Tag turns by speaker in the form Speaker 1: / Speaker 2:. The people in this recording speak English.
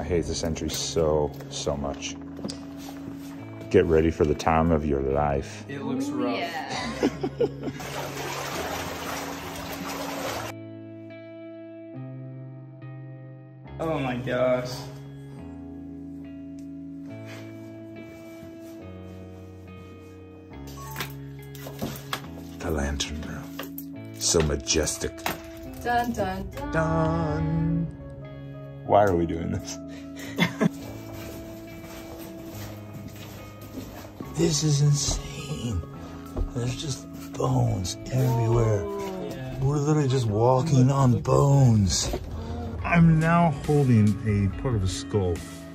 Speaker 1: hate this entry so much. Get ready for the time of your life.
Speaker 2: It looks rough.
Speaker 3: Yeah.
Speaker 2: Oh my gosh.
Speaker 1: The lantern room. So majestic.
Speaker 3: Dun dun dun.
Speaker 1: Done. Why are we doing this? This is insane. There's just bones everywhere.
Speaker 2: Yeah.
Speaker 1: We're literally just walking on bones. I'm now holding a part of a skull